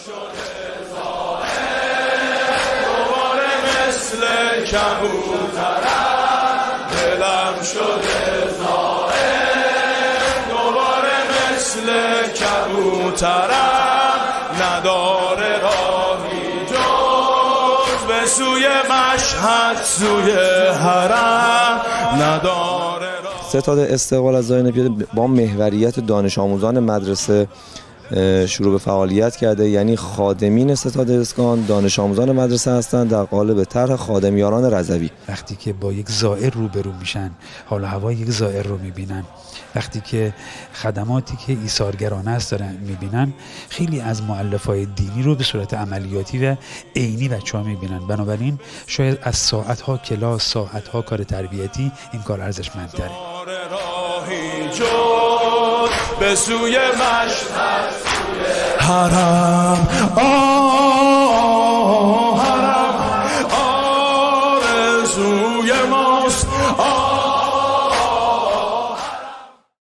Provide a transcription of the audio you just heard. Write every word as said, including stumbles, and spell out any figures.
دوباره مثل کبوترم دلم شده زائر دوباره مثل کبوترم نداره راهی جز به سوی مشهد سوی حرم نداره. ستاد استقلال از زاینده پیاده با محوریت دانش آموزان مدرسه شروع به فعالیت کرده، یعنی خادمین ستاد اسکان دانش آموزان مدرسه هستند در قالب طرح خادمیاران رضوی. وقتی که با یک زائر روبرو میشن، حال و هوای یک زائر رو میبینن، وقتی که خدماتی که ایثارگرانه است دارن میبینن، خیلی از مؤلفه‌های دینی رو به صورت عملیاتی و عینی بچه‌ها میبینن. بنابراین شاید از ساعت‌ها کلاس، ساعت‌ها کار تربیتی این کار ارزشمندتره. به سوی مشهد سوی حرم آه حرم آرزوی ماست